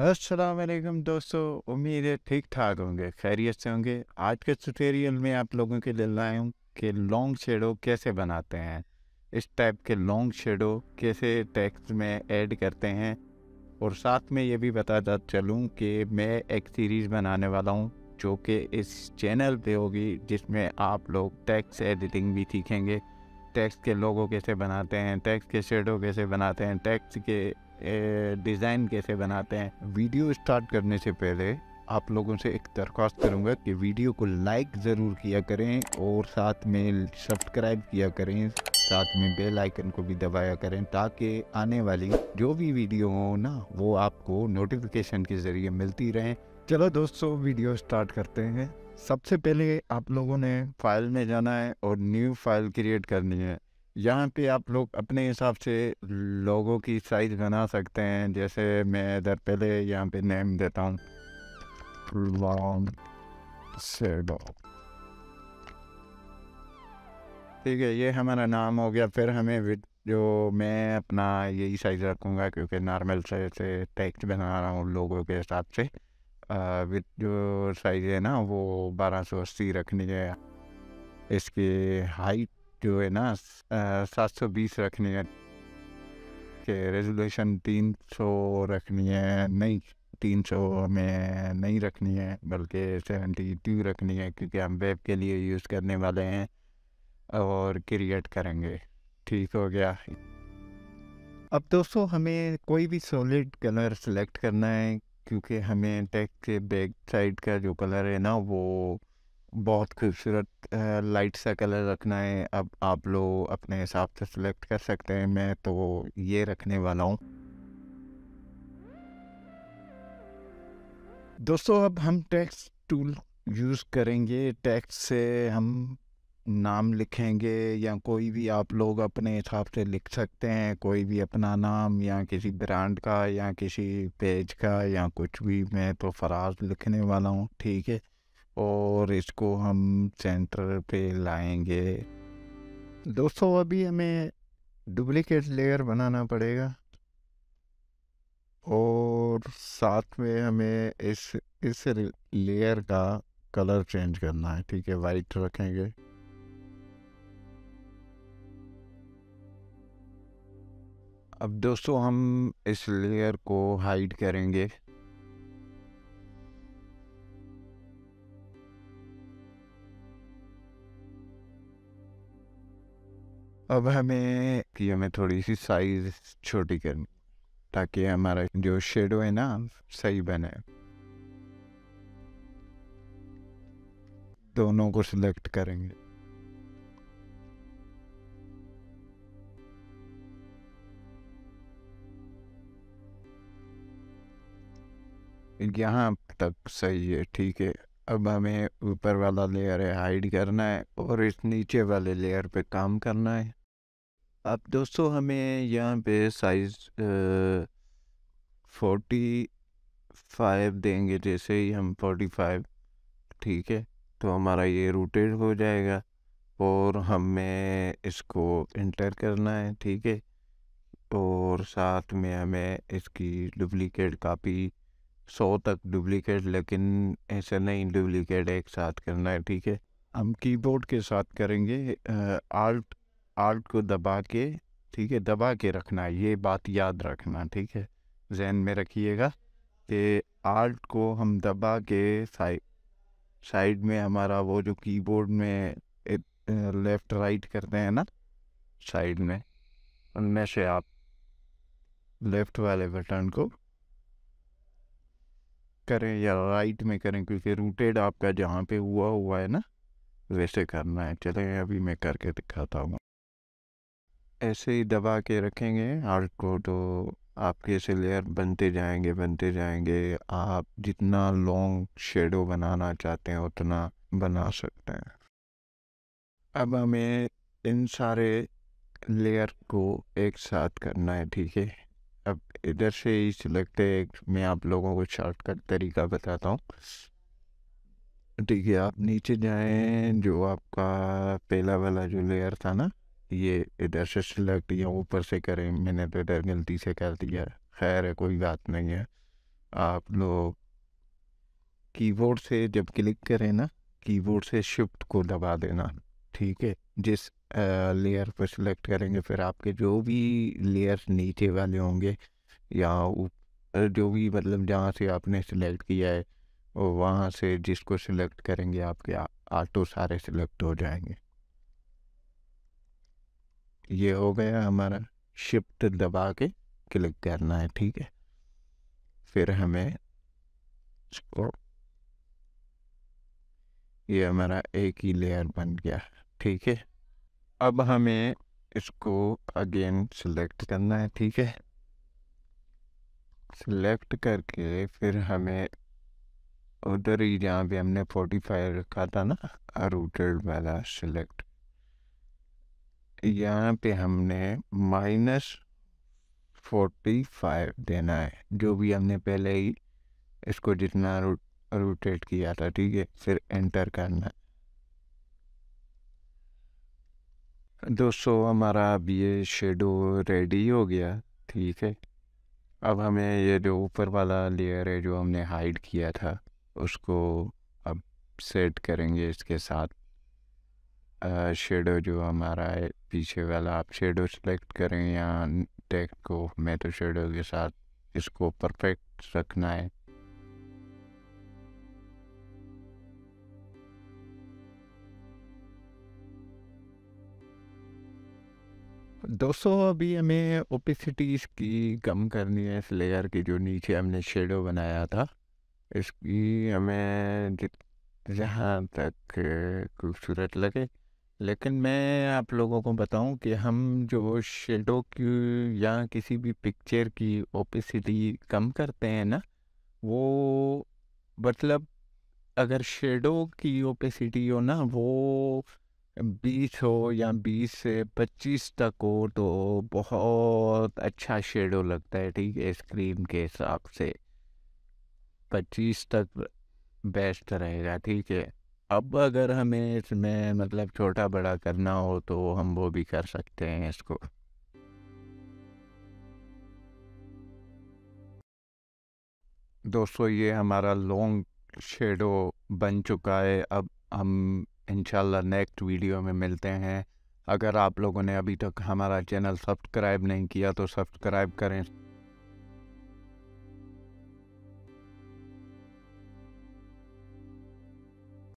अस्सलाम वालेकुम दोस्तों, उम्मीद है ठीक ठाक होंगे, खैरियत से होंगे। आज के ट्यूटोरियल में आप लोगों के लिए लाया हूँ कि लॉन्ग शेडो कैसे बनाते हैं। इस टाइप के लॉन्ग शेडो कैसे टेक्स्ट में ऐड करते हैं, और साथ में ये भी बताता चलूँ कि मैं एक सीरीज़ बनाने वाला हूँ जो कि इस चैनल पे होगी, जिसमें आप लोग टेक्स्ट एडिटिंग भी सीखेंगे। टेक्स्ट के लोगो कैसे बनाते हैं, टेक्स्ट के शेडो कैसे बनाते हैं, टेक्स्ट के डिज़ाइन कैसे बनाते हैं। वीडियो स्टार्ट करने से पहले आप लोगों से एक दरख्वास्त करूंगा कि वीडियो को लाइक ज़रूर किया करें और साथ में सब्सक्राइब किया करें, साथ में बेल आइकन को भी दबाया करें, ताकि आने वाली जो भी वीडियो हो ना, वो आपको नोटिफिकेशन के ज़रिए मिलती रहें। चलो दोस्तों, वीडियो स्टार्ट करते हैं। सबसे पहले आप लोगों ने फाइल में जाना है और न्यू फाइल क्रिएट करनी है। यहाँ पे आप लोग अपने हिसाब से लोगों की साइज बना सकते हैं। जैसे मैं इधर पहले यहाँ पे नेम देता हूँ लॉन्ग शेडो, ठीक है, ये हमारा नाम हो गया। फिर हमें जो मैं अपना यही साइज रखूँगा, क्योंकि नॉर्मल साइज से टेक्स्ट बना रहा हूँ लोगों के हिसाब से। विथ जो साइज है ना, वो 1280 रखनी है। इसकी हाइट जो है ना 720 रखनी है। कि रेजोल्यूशन 300 रखनी है, नहीं 300 में नहीं रखनी है, बल्कि 72 रखनी है, क्योंकि हम वेब के लिए यूज़ करने वाले हैं और क्रिएट करेंगे। ठीक हो गया। अब दोस्तों, हमें कोई भी सॉलिड कलर सेलेक्ट करना है, क्योंकि हमें टेक्स्ट के बैक साइड का जो कलर है ना, वो बहुत खूबसूरत लाइट सा कलर रखना है। अब आप लोग अपने हिसाब से सिलेक्ट कर सकते हैं, मैं तो ये रखने वाला हूँ। दोस्तों, अब हम टेक्स्ट टूल यूज़ करेंगे। टेक्स्ट से हम नाम लिखेंगे, या कोई भी आप लोग अपने हिसाब से लिख सकते हैं, कोई भी अपना नाम, या किसी ब्रांड का, या किसी पेज का, या कुछ भी। मैं तो फराज लिखने वाला हूँ, ठीक है। और इसको हम सेंटर पे लाएंगे। दोस्तों, अभी हमें डुप्लीकेट लेयर बनाना पड़ेगा, और साथ में हमें इस लेयर का कलर चेंज करना है, ठीक है। वाइट रखेंगे। अब दोस्तों, हम इस लेयर को हाइड करेंगे। अब हमें थोड़ी सी साइज छोटी करनी, ताकि हमारा जो शेडो है ना सही बने। दोनों को सिलेक्ट करेंगे। यहाँ तक सही है, ठीक है। अब हमें ऊपर वाला लेयर है हाइड करना है, और इस नीचे वाले लेयर पे काम करना है। अब दोस्तों, हमें यहाँ पे साइज 45 देंगे। जैसे ही हम 45, ठीक है, तो हमारा ये रोटेट हो जाएगा, और हमें इसको इंटर करना है, ठीक है। और साथ में हमें इसकी डुप्लीकेट कापी 100 तक डुप्लीकेट, लेकिन ऐसा नहीं, डुप्लीकेट एक साथ करना है, ठीक है। हम कीबोर्ड के साथ करेंगे। आल्ट आल्ट को दबा के, ठीक है, दबा के रखना है, ये बात याद रखना, ठीक है, जहन में रखिएगा कि आल्ट को हम दबा के साइड में हमारा वो जो कीबोर्ड में लेफ़्ट राइट करते हैं ना साइड में, उनमें से आप लेफ़्ट वाले बटन को करें या राइट में करें, क्योंकि रूटेड आपका जहाँ पे हुआ हुआ है ना, वैसे करना है। चलें, अभी मैं करके दिखाता हूँ। ऐसे ही दबा के रखेंगे आर्ट को, तो आपके ऐसे लेयर बनते जाएंगे बनते जाएंगे। आप जितना लॉन्ग शेडो बनाना चाहते हैं उतना बना सकते हैं। अब हमें इन सारे लेयर को एक साथ करना है, ठीक है। अब इधर से ही सिलेक्ट है, मैं आप लोगों को शॉर्टकट तरीका बताता हूँ, ठीक है। आप नीचे जाएं, जो आपका पहला वाला जो लेयर था ना, ये इधर से सिलेक्ट, या ऊपर से करें, मैंने तो इधर गलती से कर दिया, खैर है, कोई बात नहीं है। आप लोग कीबोर्ड से जब क्लिक करें ना, कीबोर्ड से शिफ्ट को दबा देना, ठीक है। जिस लेयर पर सिलेक्ट करेंगे, फिर आपके जो भी लेयर नीचे वाले होंगे या जो भी मतलब जहाँ से आपने सिलेक्ट किया है, और वहाँ से जिसको सिलेक्ट करेंगे आपके ऑटो सारे सिलेक्ट हो जाएंगे। ये हो गया हमारा। शिफ्ट दबा के क्लिक करना है, ठीक है। फिर हमें इसको, ये हमारा एक ही लेयर बन गया, ठीक है। अब हमें इसको अगेन सिलेक्ट करना है, ठीक है। सिलेक्ट करके फिर हमें उधर ही जहाँ पे हमने 45 रखा था ना, रूटेड वाला सिलेक्ट, यहाँ पे हमने -45 देना है, जो भी हमने पहले ही इसको जितना रोटेट किया था, ठीक है। फिर एंटर करना है। दोस्तों हमारा अब ये शेडो रेडी हो गया, ठीक है। अब हमें ये जो ऊपर वाला लेयर है जो हमने हाइड किया था, उसको अब सेट करेंगे इसके साथ। शेडो जो हमारा है पीछे वाला, आप शेडो सेलेक्ट करें या टेक्स्ट को, मैं तो शेडो के साथ इसको परफेक्ट रखना है। दोस्तों अभी हमें ओपेसिटी की कम करनी है, इस लेयर की जो नीचे हमने शेडो बनाया था, इसकी हमें जहाँ तक खूबसूरत लगे। लेकिन मैं आप लोगों को बताऊं कि हम जो शेडो की या किसी भी पिक्चर की ओपेसिटी कम करते हैं ना, वो मतलब अगर शेडो की ओपेसिटी हो ना, वो 20 हो या 20 से 25 तक हो, तो बहुत अच्छा शेडो लगता है, ठीक है। स्क्रीन के हिसाब से 25 तक बेस्ट रहेगा, ठीक है। अब अगर हमें इसमें मतलब छोटा बड़ा करना हो तो हम वो भी कर सकते हैं इसको। दोस्तों ये हमारा लॉन्ग शेडो बन चुका है। अब हम इंशाल्लाह नेक्स्ट वीडियो में मिलते हैं। अगर आप लोगों ने अभी तक हमारा चैनल सब्सक्राइब नहीं किया तो सब्सक्राइब करें।